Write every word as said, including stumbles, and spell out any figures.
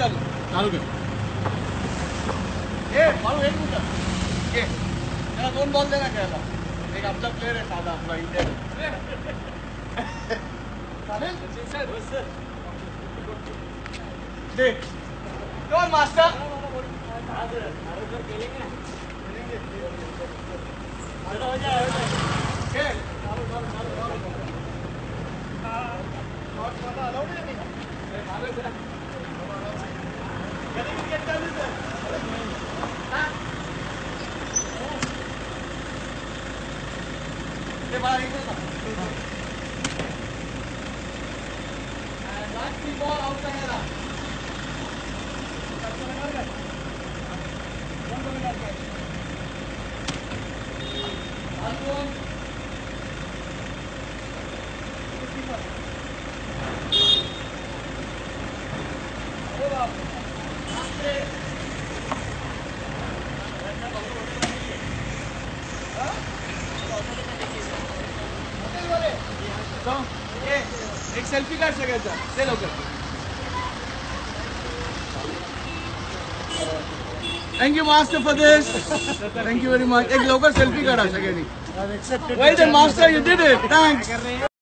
चालू चालू कर. ए बाळू एक मिनिट ये त्याला दोन बॉल दे ना खेळायला. एक आपला प्लेअर आहे साधा आपला इंडियन चालेल दे कौन मास्टर ball outside है ना एक सेल्फी काढ सगळ्याचा ते लवकर. Thank you master for this. Thank you very much. एक लवकर सेल्फी काढा सगळ्यांनी. Well done master, you did it. Thanks.